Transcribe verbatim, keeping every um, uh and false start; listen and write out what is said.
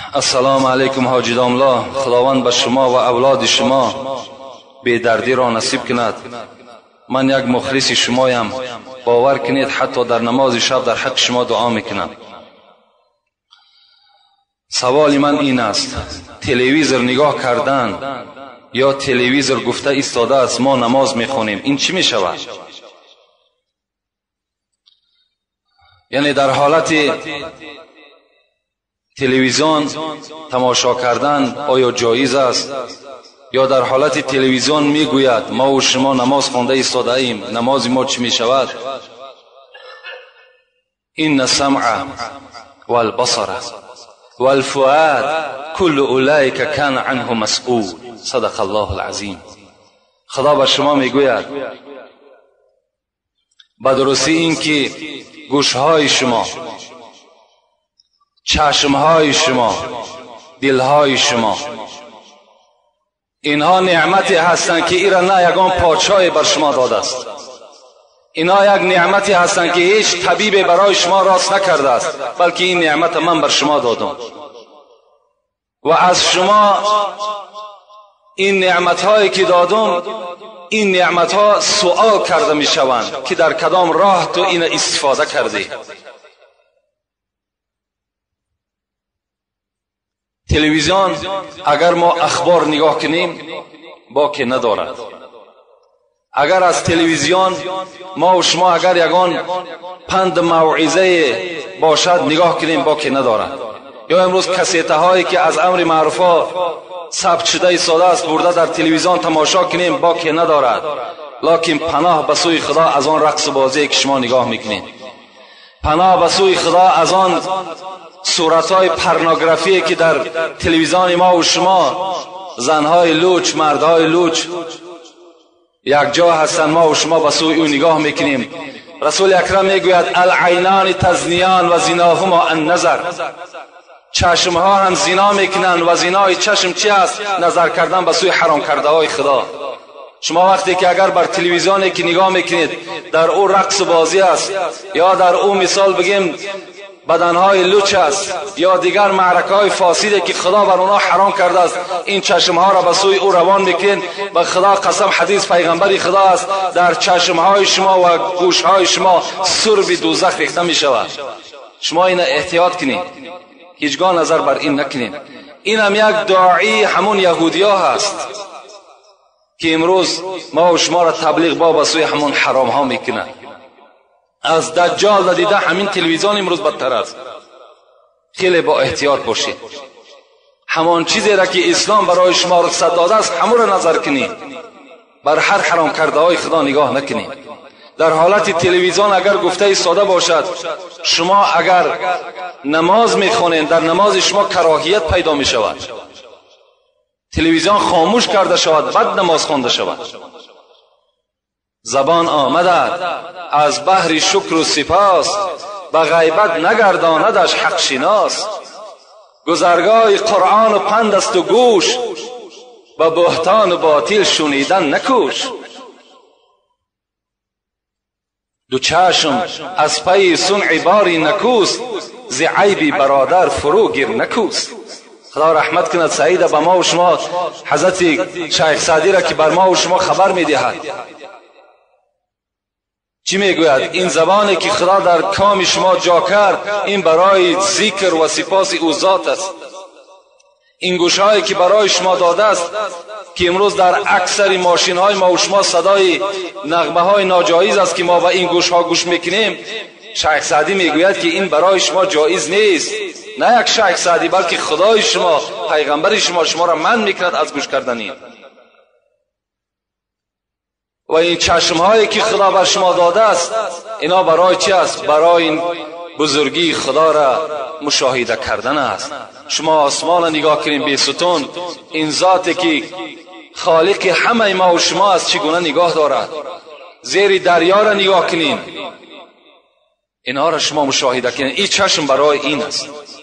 السلام علیکم حاجی داملا. خداوند به شما و اولاد شما بی‌دردی را نصیب کند. من یک مخلص شمایم. باور کنید حتی در نماز شب در حق شما دعا میکنم. سوال من این است: تلویزیون نگاه کردن یا تلویزیون گفته ایستاده است ما نماز میخونیم، این چی میشود؟ یعنی در حالت تلویزیون تماشا کردن آیا جایز است؟ یا در حالت تلویزیون میگوید ما و شما نماز خونده ایستاده ایم، نماز ما چی میشود؟ این السمع والبصر والفؤاد كل اولئک کان عنه مسئول. صدق الله العظیم. خدا به شما میگوید به درستی این که گوشهای شما، چشمهای شما، دلهای شما، اینها نعمتی هستند که ایرا نه یگان پادشاهی بر شما داده است. اینها یک نعمتی هستند که هیچ طبیبی برای شما راست نکرده است، بلکه این نعمت من بر شما دادم و از شما این نعمتهایی که دادم، این نعمتها سوال کرده می شوند که در کدام راه تو این استفاده کردی. تلویزیون اگر ما اخبار نگاه کنیم باکی ندارد. اگر از تلویزیون ما و شما اگر یگان پند موعظه باشد نگاه کنیم باکی ندارد. یا امروز کسیته هایی که از امر معروفا ثبت شده ایستاده است برده در تلویزیون تماشا کنیم باکی ندارد. لکن پناه به سوی خدا از آن رقص بازی که شما نگاه میکنید، پناه به سوی خدا از آن صورتهای پورنوگرافی که در تلویزیون ما و شما، زنهای لوچ، مردهای لوچ یک جا هستند، ما و شما به سوی او نگاه میکنیم. رسول اکرم میگوید العینان تزنیان و زناهما النظر. چشم ها هم زنا میکنند و زنای چشم چی است؟ نظر کردن به سوی حرام کرده های خدا. شما وقتی که اگر بر تلویزیونی که نگاه میکنید در او رقص بازی است، یا در او مثال بگیم بدنهای لوچ است، یا دیگر معرکه های فاسده که خدا بر اونا حرام کرده است، این چشم ها را به سوی او روان میکنید. به خدا قسم حدیث پیغمبری خدا است در چشم های شما و گوش های شما سرب دوزخ ریخته می شود. شما این احتیاط کنید، هیچگاه نظر بر این نکنید. این هم یک داعی همون یهودی ها هست که امروز ما و شما را تبلیغ با به سوی همون حرام ها میکنند. از دجال دیده همین تلویزیون امروز بدتر است. خیلی با احتیاط باشید. همان چیزی را که اسلام برای شما رخصت داده است همون را نظر کنید، بر هر حرام کرده های خدا نگاه نکنید. در حالت تلویزیون اگر گفته ایستاده باشد شما اگر نماز میخونید در نماز شما کراهیت پیدا می شود. تلویزیون خاموش کرده شود بعد نماز خوانده شود. زبان آمدد از بحر شکر و سپاس، به غیبت نگرداندش حق شناس. گذرگاه قرآن و پند است و گوش، به بهتان و باطل شنیدن نکوش. دو چشم از پی صنع باری نکوست، ز عیبی برادر فرو گیر نکوست. خدا رحمت کند سعید به ما و شما حضرت شیخ سعدی را که بر ما و شما خبر میدهد. چی میگوید؟ این زبانی که خدا در کام شما جا کرد این برای ذکر و سپاس او ذات است. این گوشهایی که برای شما داده است که امروز در اکثر ماشین های ما و شما صدای نغمه های ناجایز است که ما با این گوش ها گوش میکنیم. شیخ سعدی میگوید که این برای شما جایز نیست. نه یک شیخ سعدی بلکه خدای شما، پیغمبر شما شما را منع میکند از گوش کردن. و این چشم هایی که خدا بر شما داده است اینا برای چی است؟ برای این بزرگی خدا را مشاهده کردن است. شما آسمان را نگاه کنید بی ستون، این ذاتی که خالق همه ما و شما است چگونه نگاه دارد. زیر دریا را نگاه کنید، اینها را شما مشاهده کنید. این چشم برای این است.